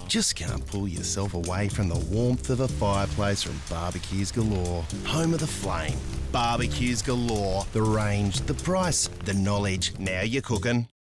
Just can't pull yourself away from the warmth of a fireplace from Barbeques Galore, home of the flame. Barbeques Galore, the range, the price, the knowledge. Now you're cooking.